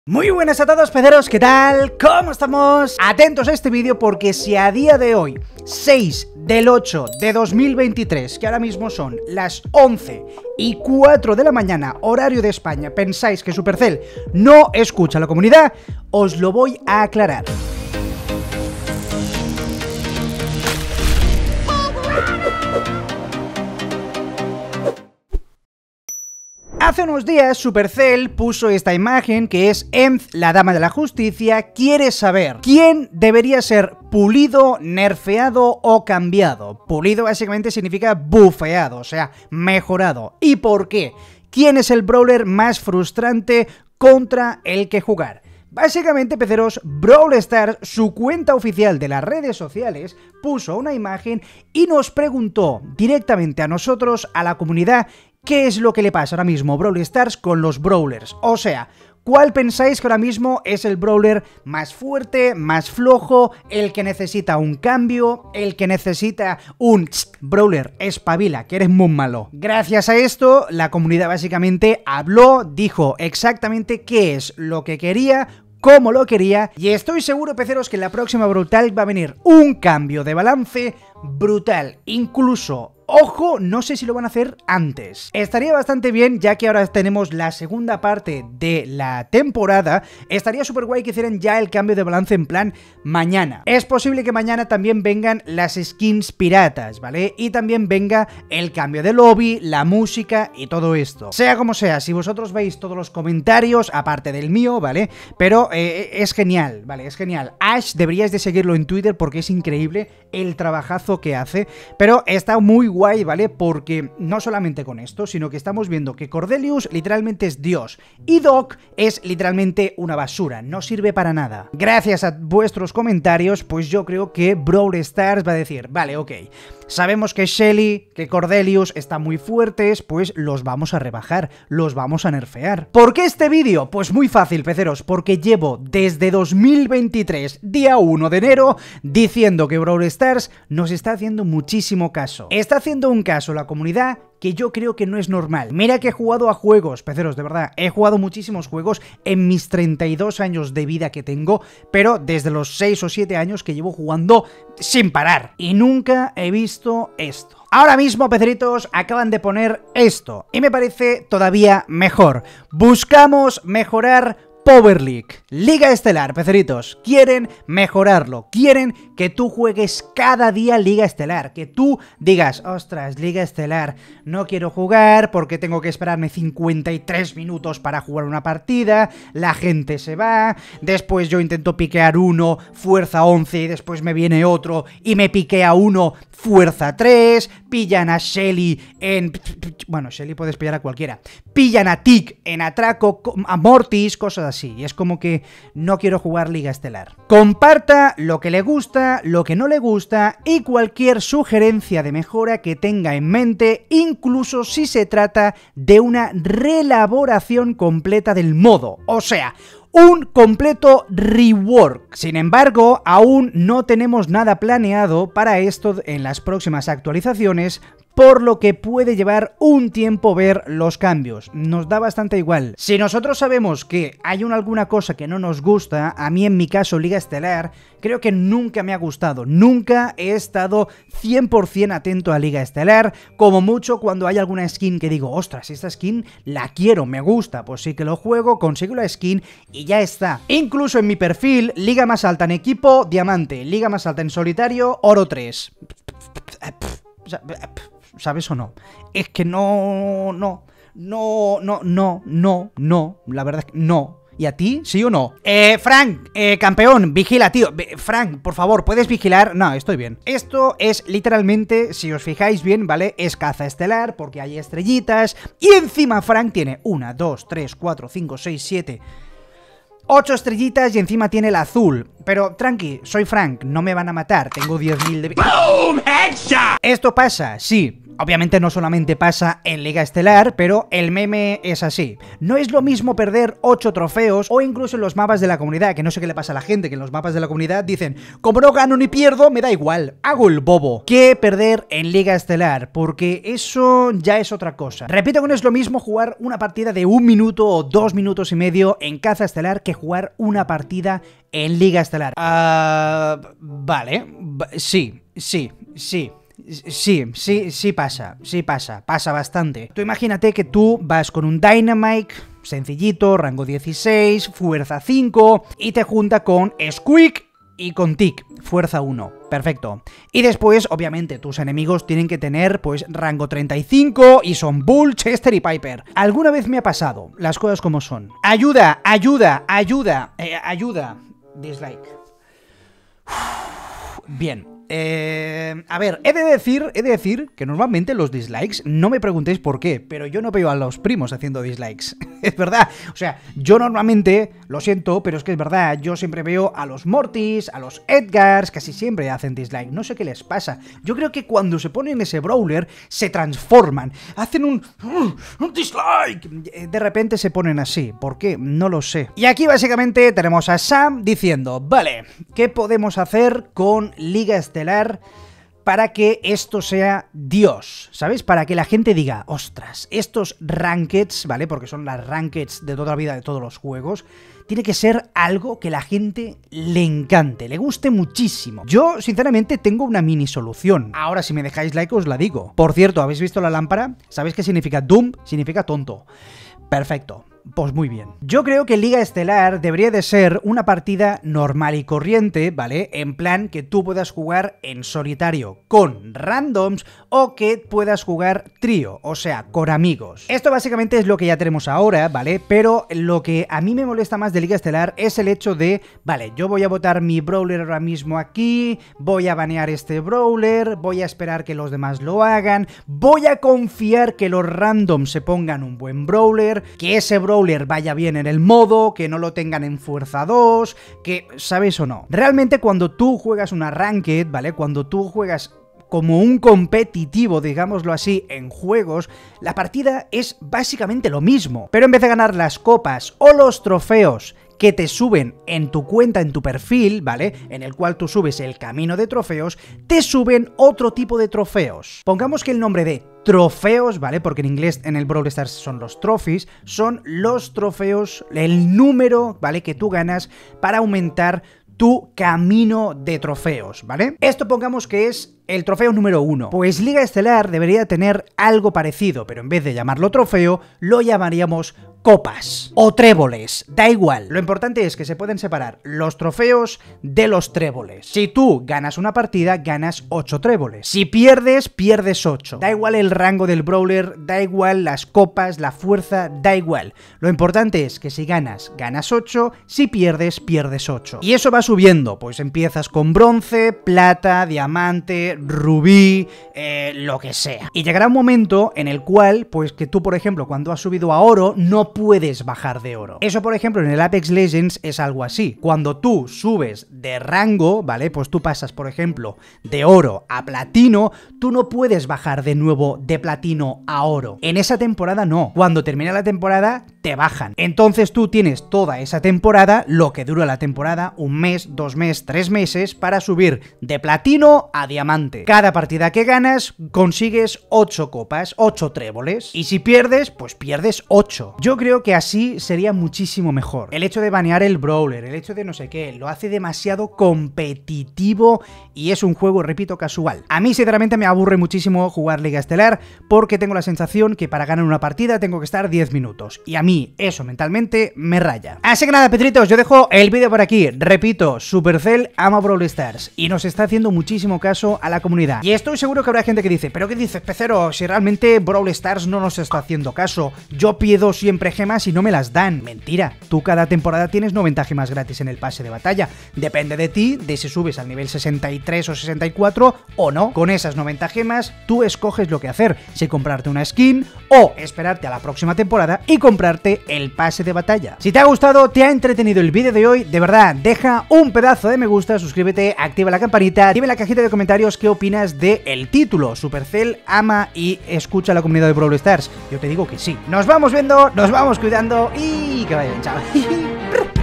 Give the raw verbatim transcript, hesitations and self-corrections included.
Muy buenas a todos, peceros, ¿qué tal? ¿Cómo estamos? Atentos a este vídeo porque si a día de hoy, seis del ocho de dos mil veintitrés, que ahora mismo son las once y cuatro de la mañana, horario de España, pensáis que Supercell no escucha a la comunidad, os lo voy a aclarar. Hace unos días Supercell puso esta imagen que es Emz, la dama de la justicia, quiere saber quién debería ser pulido, nerfeado o cambiado. Pulido básicamente significa bufeado, o sea, mejorado. ¿Y por qué? ¿Quién es el brawler más frustrante contra el que jugar? Básicamente, peceros, Brawl Stars, su cuenta oficial de las redes sociales, puso una imagen y nos preguntó directamente a nosotros, a la comunidad, ¿qué es lo que le pasa ahora mismo a Brawl Stars con los brawlers? O sea, ¿cuál pensáis que ahora mismo es el brawler más fuerte, más flojo, el que necesita un cambio, el que necesita un tss, brawler, espabila, que eres muy malo? Gracias a esto, la comunidad básicamente habló, dijo exactamente qué es lo que quería, cómo lo quería, y estoy seguro, peceros, que en la próxima Brutal va a venir un cambio de balance brutal, incluso... Ojo, no sé si lo van a hacer antes. Estaría bastante bien, ya que ahora tenemos la segunda parte de la temporada. Estaría súper guay que hicieran ya el cambio de balance en plan mañana. Es posible que mañana también vengan las skins piratas, ¿vale? Y también venga el cambio de lobby, la música y todo esto. Sea como sea, si vosotros veis todos los comentarios, aparte del mío, ¿vale? Pero eh, es genial, ¿vale? Es genial. Ash, deberíais de seguirlo en Twitter porque es increíble el trabajazo que hace. Pero está muy guay. Guay, ¿vale? Porque no solamente con esto, sino que estamos viendo que Cordelius literalmente es Dios y Doc es literalmente una basura, no sirve para nada. Gracias a vuestros comentarios, pues yo creo que Brawl Stars va a decir, vale, ok, sabemos que Shelly, que Cordelius están muy fuertes, pues los vamos a rebajar, los vamos a nerfear. ¿Por qué este vídeo? Pues muy fácil, peceros, porque llevo desde dos mil veintitrés, día uno de enero, diciendo que Brawl Stars nos está haciendo muchísimo caso. Está haciendo un caso la comunidad que yo creo que no es normal. Mira que he jugado a juegos, peceros, de verdad, he jugado muchísimos juegos en mis treinta y dos años de vida que tengo, pero desde los seis o siete años que llevo jugando sin parar. Y nunca he visto esto. Ahora mismo, peceritos, acaban de poner esto, y me parece todavía mejor. Buscamos mejorar Power League, Liga Estelar, peceritos, quieren mejorarlo, quieren que tú juegues cada día Liga Estelar, que tú digas, ostras, Liga Estelar, no quiero jugar porque tengo que esperarme cincuenta y tres minutos para jugar una partida, la gente se va, después yo intento piquear uno, fuerza once, y después me viene otro y me piquea uno, fuerza tres, pillan a Shelly en... bueno, Shelly puedes pillar a cualquiera, pillan a Tick en atraco, a Mortis, cosas así, y es como que no quiero jugar Liga Estelar. Comparta lo que le gusta, lo que no le gusta y cualquier sugerencia de mejora que tenga en mente, incluso si se trata de una reelaboración completa del modo, o sea, un completo rework. Sin embargo, aún no tenemos nada planeado para esto en las próximas actualizaciones, por lo que puede llevar un tiempo ver los cambios. Nos da bastante igual. Si nosotros sabemos que hay una, alguna cosa que no nos gusta, a mí en mi caso Liga Estelar, creo que nunca me ha gustado. Nunca he estado cien por cien atento a Liga Estelar, como mucho cuando hay alguna skin que digo, ostras, esta skin la quiero, me gusta, pues sí que lo juego, consigo la skin y ya está. Incluso en mi perfil, Liga más alta en equipo, Diamante, Liga más alta en solitario, Oro tres. ¿Sabes o no? Es que no, no, no, no, no, no, no, la verdad es que no. ¿Y a ti? ¿Sí o no? Eh, Frank, eh, campeón, vigila, tío. Frank, por favor, ¿puedes vigilar? No, estoy bien. Esto es literalmente, si os fijáis bien, ¿vale? Es caza estelar porque hay estrellitas. Y encima Frank tiene una, dos, tres, cuatro, cinco, seis, siete... ocho estrellitas y encima tiene el azul. Pero tranqui, soy Frank, no me van a matar, tengo diez mil de... ¡Boom! ¡Headshot! ¿Esto pasa? Sí. Obviamente no solamente pasa en Liga Estelar, pero el meme es así. No es lo mismo perder ocho trofeos o incluso en los mapas de la comunidad, que no sé qué le pasa a la gente, que en los mapas de la comunidad dicen, como no gano ni pierdo, me da igual, hago el bobo, que perder en Liga Estelar, porque eso ya es otra cosa. Repito que no es lo mismo jugar una partida de un minuto o dos minutos y medio en Caza Estelar que jugar una partida en Liga Estelar. Uh, vale, sí, sí, sí. Sí, sí, sí pasa, sí pasa, pasa bastante. Tú imagínate que tú vas con un Dynamite sencillito, rango dieciséis, fuerza cinco, y te junta con Squeak y con Tick, fuerza uno. Perfecto. Y después, obviamente, tus enemigos tienen que tener, pues, rango treinta y cinco y son Bull, Chester y Piper. Alguna vez me ha pasado, las cosas como son. Ayuda, ayuda, ayuda, eh, ayuda. Dislike. Uf, bien. Eh, a ver, he de decir, he de decir que normalmente los dislikes, no me preguntéis por qué, pero yo no veo a los primos haciendo dislikes. Es verdad, o sea, yo normalmente, lo siento, pero es que es verdad, yo siempre veo a los Mortis, a los Edgars, casi siempre hacen dislike, no sé qué les pasa. Yo creo que cuando se ponen ese brawler, se transforman, hacen un, un dislike, de repente se ponen así, ¿por qué? No lo sé. Y aquí básicamente tenemos a Sam diciendo, vale, ¿qué podemos hacer con Liga Estelar para que esto sea Dios? ¿Sabes? Para que la gente diga, ostras, estos rankeds, ¿vale? Porque son las rankeds de toda la vida de todos los juegos, tiene que ser algo que la gente le encante, le guste muchísimo. Yo, sinceramente, tengo una mini solución. Ahora, si me dejáis like, os la digo. Por cierto, ¿habéis visto la lámpara? ¿Sabéis qué significa Doom? Significa tonto. Perfecto. Pues muy bien. Yo creo que Liga Estelar debería de ser una partida normal y corriente, ¿vale? En plan que tú puedas jugar en solitario con randoms o que puedas jugar trío, o sea, con amigos. Esto básicamente es lo que ya tenemos ahora, ¿vale? Pero lo que a mí me molesta más de Liga Estelar es el hecho de, vale, yo voy a botar mi brawler ahora mismo aquí, voy a banear este brawler, voy a esperar que los demás lo hagan, voy a confiar que los randoms se pongan un buen brawler, que ese brawler brawler vaya bien en el modo, que no lo tengan en fuerza dos, que, ¿sabes o no? Realmente cuando tú juegas una ranked, ¿vale? Cuando tú juegas como un competitivo, digámoslo así, en juegos, la partida es básicamente lo mismo. Pero en vez de ganar las copas o los trofeos que te suben en tu cuenta, en tu perfil, ¿vale? En el cual tú subes el camino de trofeos, te suben otro tipo de trofeos. Pongamos que el nombre de trofeos, ¿vale? Porque en inglés en el Brawl Stars son los trophies, son los trofeos, el número, ¿vale? Que tú ganas para aumentar tu camino de trofeos, ¿vale? Esto pongamos que es el trofeo número uno. Pues Liga Estelar debería tener algo parecido, pero en vez de llamarlo trofeo, lo llamaríamos copas o tréboles, da igual. Lo importante es que se pueden separar los trofeos de los tréboles. Si tú ganas una partida, ganas ocho tréboles. Si pierdes, pierdes ocho. Da igual el rango del brawler, da igual las copas, la fuerza, da igual. Lo importante es que si ganas, ganas ocho, si pierdes, pierdes ocho. Y eso va subiendo, pues empiezas con bronce, plata, diamante, rubí, eh, lo que sea. Y llegará un momento en el cual, pues que tú, por ejemplo, cuando has subido a oro, no puedes bajar de oro. Eso, por ejemplo, en el Apex Legends es algo así. Cuando tú subes de rango, ¿vale? Pues tú pasas, por ejemplo, de oro a platino, tú no puedes bajar de nuevo de platino a oro. En esa temporada no. Cuando termina la temporada, te bajan. Entonces tú tienes toda esa temporada, lo que dura la temporada, un mes, dos meses, tres meses, para subir de platino a diamante. Cada partida que ganas, consigues ocho copas, ocho tréboles. Y si pierdes, pues pierdes ocho. Yo creo que así sería muchísimo mejor. El hecho de banear el brawler, el hecho de no sé qué, lo hace demasiado competitivo y es un juego, repito, casual. A mí, sinceramente, me aburre muchísimo jugar Liga Estelar porque tengo la sensación que para ganar una partida tengo que estar diez minutos. Y a mí, eso mentalmente me raya. Así que nada, Petritos, yo dejo el vídeo por aquí. Repito, Supercell ama Brawl Stars y nos está haciendo muchísimo caso a la comunidad. Y estoy seguro que habrá gente que dice, ¿pero qué dices, pecero? Si realmente Brawl Stars no nos está haciendo caso. Yo pido siempre gemas y no me las dan. Mentira, tú cada temporada tienes noventa gemas gratis en el pase de batalla. Depende de ti, de si subes al nivel sesenta y tres o sesenta y cuatro o no. Con esas noventa gemas, tú escoges lo que hacer. Si comprarte una skin o esperarte a la próxima temporada y comprarte el pase de batalla. Si te ha gustado, te ha entretenido el vídeo de hoy, de verdad, deja un pedazo de me gusta, suscríbete, activa la campanita, dime en la cajita de comentarios qué opinas del título. Supercell ama y escucha a la comunidad de Brawl Stars. Yo te digo que sí. Nos vamos viendo, nos vamos cuidando y que vaya bien, chao.